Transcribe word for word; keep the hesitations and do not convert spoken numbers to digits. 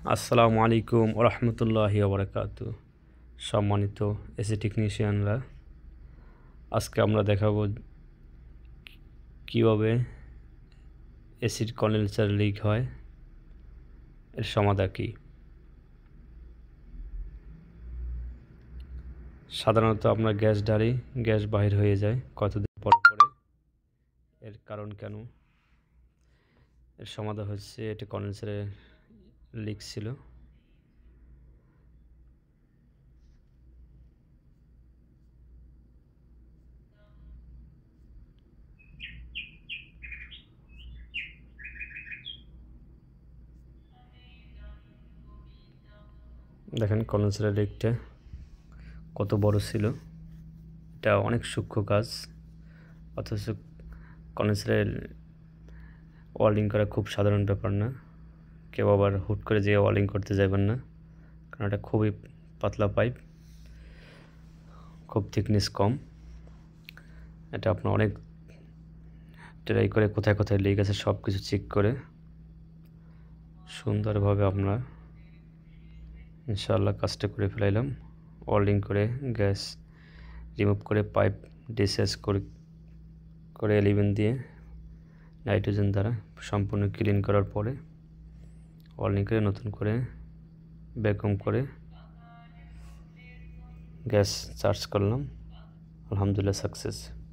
আসসালামু আলাইকুম ওয়া রাহমাতুল্লাহি ওয়া বারাকাতুহু। সম্মানিত এসি টেকনিশিয়ানরা, আজকে আমরা দেখাবো কিভাবে এসির কন্ডেন্সার লিক হয়, এর সমাধান কি। সাধারণত আমরা গ্যাস ঢালি, গ্যাস বাহির হয়ে যায় কতদিন পর পরে। এর কারণ কেন? এর সমাধান হচ্ছে এটা কন্ডেন্সারে লিক ছিল। দেখেন কন্ডেন্সারের লিকটা কত বড় ছিল। এটা অনেক সূক্ষ্ম কাজ, অথচ কন্ডেন্সারের ওয়েল্ডিং করা খুব সাধারণ ব্যাপার না। কেউ আবার হুট করে যেয়ে ওয়েল্ডিং করতে যাবেন না, কারণ এটা খুবই পাতলা পাইপ, খুব থিকনেস কম। এটা আপনার অনেক ট্রাই করে কোথায় কোথায় লিক আছে সব কিছু চেক করে সুন্দরভাবে আমরা ইনশাআল্লাহ কাজটা করে ফেলাইলাম। ওয়েল্ডিং করে গ্যাস রিমুভ করে পাইপ ডিসচার্জ করে করে এলিভেন দিয়ে নাইট্রোজেন দ্বারা সম্পূর্ণ ক্লিন করার পরে ওয়েল্ডিং করে নতুন করে ভ্যাকুয়াম করে গ্যাস চার্জ করলাম। আলহামদুলিল্লাহ সাকসেস।